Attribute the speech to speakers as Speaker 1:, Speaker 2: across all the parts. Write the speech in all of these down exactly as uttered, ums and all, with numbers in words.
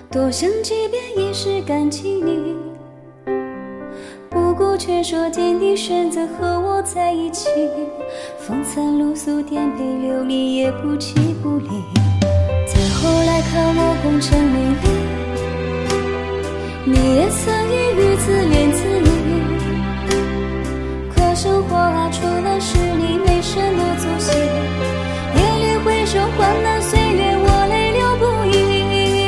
Speaker 1: 多想几遍也是感激你，不顾却说坚定选择和我在一起，风餐露宿颠沛流离也不弃不离。再后来看我功成名利，你也曾一语自怜自语，可生活啊除了是你没什么足惜，夜里回首患难岁月我泪流不已。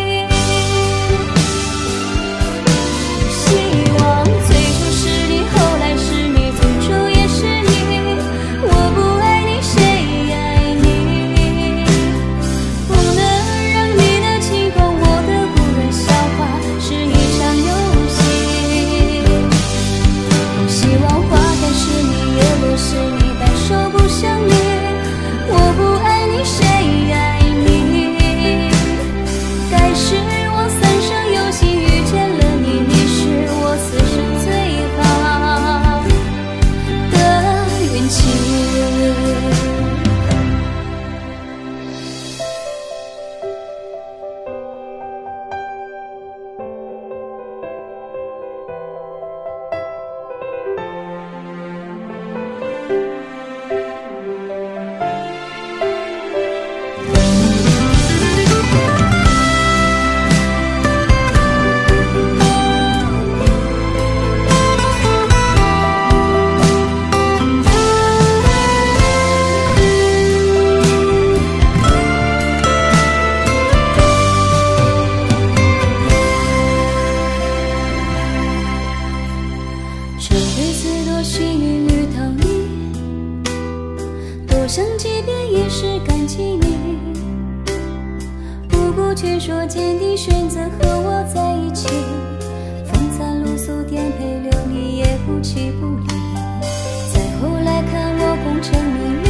Speaker 1: 想几遍也是感激你，不顾却说坚定选择和我在一起，风餐露宿颠沛流离也不弃不离。再后来看我功成名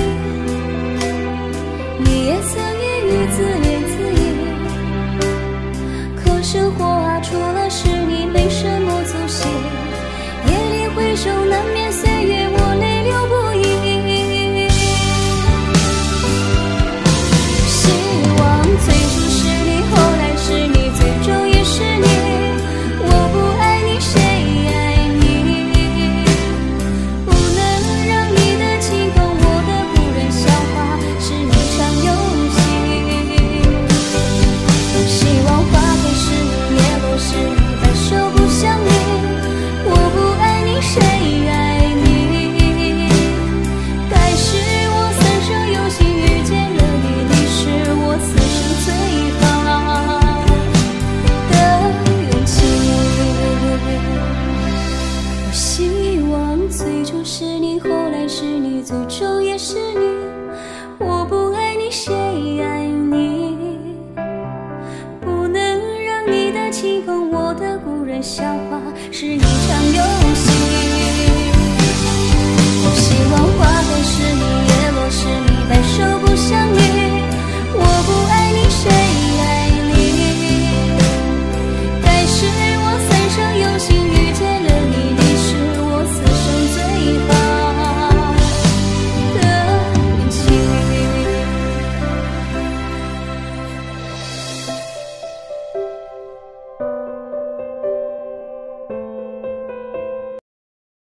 Speaker 1: 利，你也曾一语自怜自语，可生活啊除了是你没什么足惜，夜里回首难免岁月我泪流不已。最初是你，后来是你，最终也是你。我不爱你，谁爱你？不能让你的情痛，我的不忍消化，是一场游戏。多希望花开是你，叶落是你，白首不相离。我不爱你，谁爱你？该是我三生有幸遇见了你，你是我此生最好的运气。我希望最初是你，后来是你，最终也是你。